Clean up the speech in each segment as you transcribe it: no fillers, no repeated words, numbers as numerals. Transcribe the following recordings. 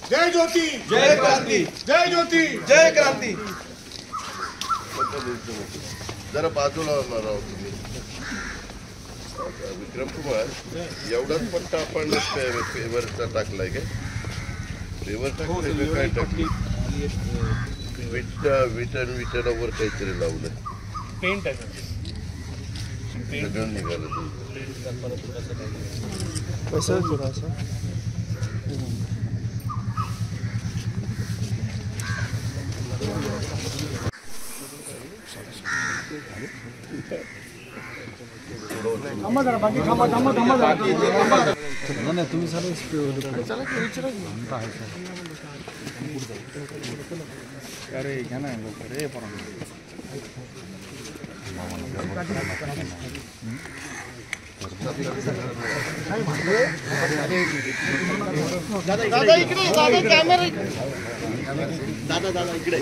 जय ज्योती जय क्रांती जय ज्योती जय क्रांती। जरा बाजूला होणार आहोत तुम्ही. विक्रम कुमार एवढाच पट्टा आपण पेवरचा टाकलाय काय? पेवर टाकलं काय टाकली? विटावर काहीतरी लावलंय. पेंट आहे सगळं निघालं. तुम्ही सर्व अरे घ्या ना रे दादा इकडे दादा कॅमेरा दादा दादा इकडे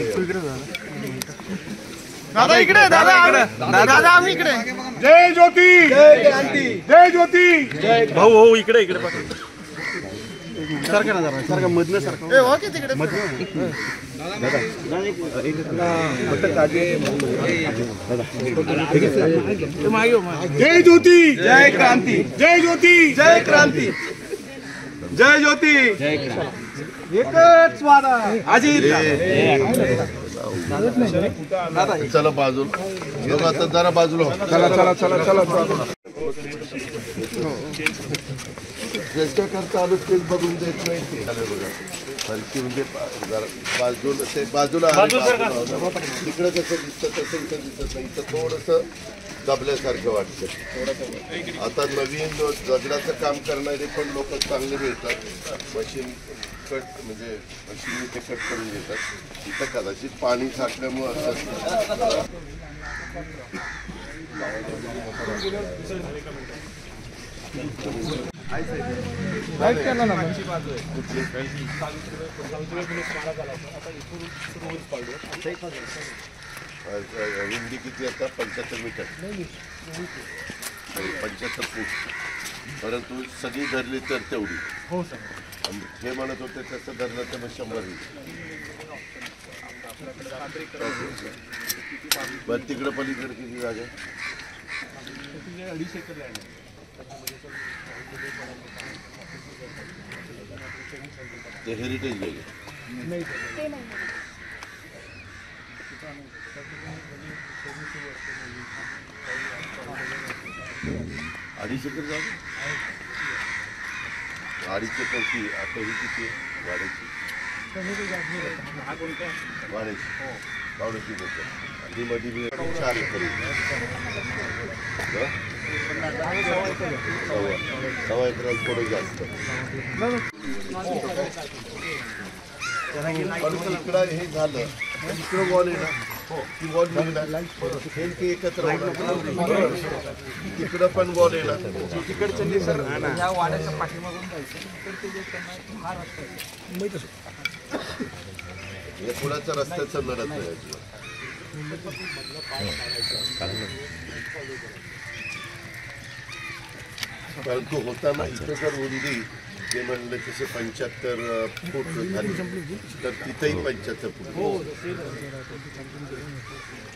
दादा इकडे दादा दादा आम्ही इकडे जय ज्योती जय क्रांती जय ज्योती जय भाऊ भाऊ इकडे इकडे सारखं ना जरा सारखं मधनं सारखं ए हो की तिकडे जय ज्योती जय क्रांती जय ज्योती जय क्रांती जय ज्योती जय क्रांती एकच वादा अजित चला बाजूला आता जरा बाजूला चला चला चला चला ज्याच्या करता आलो तेच बघून देत नाही ते. बघा हलकी म्हणजे बाजूला ते बाजूला तिकडं कसं दिसतं तसं इथं दिसत नाही. इथं थोडंसं दबल्यासारखं वाटतं. आता नवीन दगडाचं काम करणारे पण लोक चांगले मिळतात. मशीन कट म्हणजे मशीन ते कट करून देतात. इथं कदाचित पाणी साठल्यामुळं असं रुंदी किती आता 75 मीटर 75 फूट. परंतु सगळी धरली तर तेवढी. हो सर हे म्हणत होते तसं धरलं तर मग 100 बरं. तिकडं पलीकडे किती जागा? 2.5 एकर लँड आहे. ते हेरिटेज गेले. अडीच एकर जागा. 2.5 एकर की आता ही किती वाढायची वाढायची लोक आणि मध्ये 4 एकर 1.25 एकरात थोडं जास्त. इकडं हे झालं इकडं वॉल आहे ना ती वॉल हे एकत्र तिकडं पण वॉल आहे ना तिकडच्या सर या वाड्याच्या पाठीमागून जायचं हे पुण्याच्या रस्त्याचं लढत नाही. कारण तो होताना इथं जर रुंदी ते म्हणलं तसे 75 फूट झाली तर तिथेही 75 फूट.